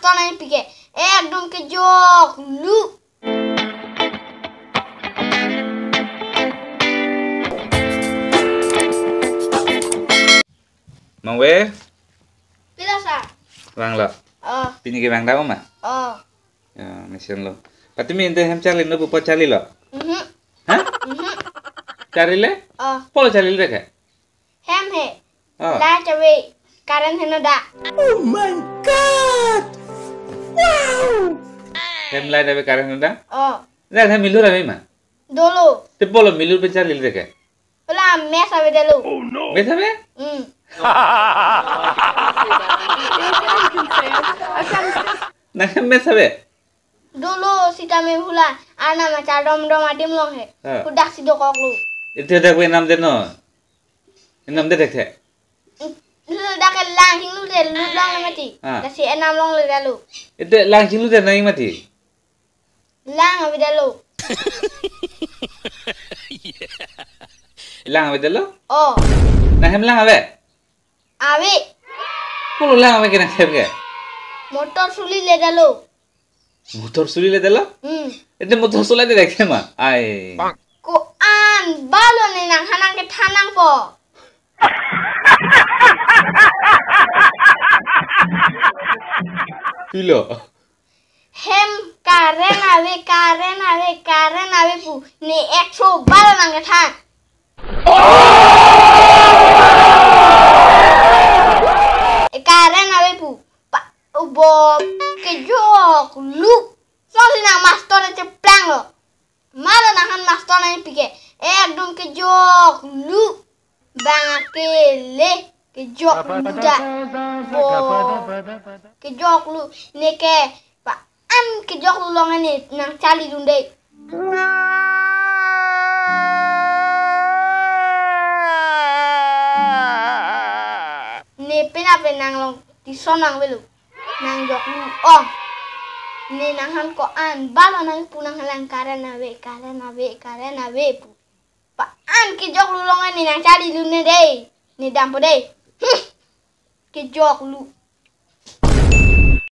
master nang pike ekdom ke jok lu Mang we pila sa Wang lo pini ke wang daw ma ya mission lo pati mi ente hem cari no pupo cari lo ha cari le polo cari le ke hem he la chawe karen hena da Oh my god wow hem la dawe karen da da hem milu ra ma dolo te polo milu pe cari le ke pula me sabe delo oh no be sabe na hem me sabe dolo sita me hula ana ma cha dom dom adim long he kudak si do kok lu itu dak we nam de no nam de dekhe lu dak lang hing lu de lu long le mati da si enam long le dalu itu lang jilu de nai mati lang abi dalu lang abi de lo na hem lang abe abi polo lang abe ke na hem ke motor suli le dalu motor suli le de lo itu motor suli de dekhe ma ai ko an balo ne nang hanang ke thanang po pilo hem karen ave pu ne 100 balo nang ke thang karen ave pu bo ke jok lu so nang master ne ceplang lo Mala nahan master nang pike ekdom ke jok lu bangakele ke jok lu da bo ke jok lu ne ke pa an ke jok lu long ne nang cali dunde ne pena penang long di sonang belu nang jok lu ne nang han ko an balo nang punang halang karen ave pu pa an ke jok lu long ne nang cali lu ne dei ne dampo dei ke jok lu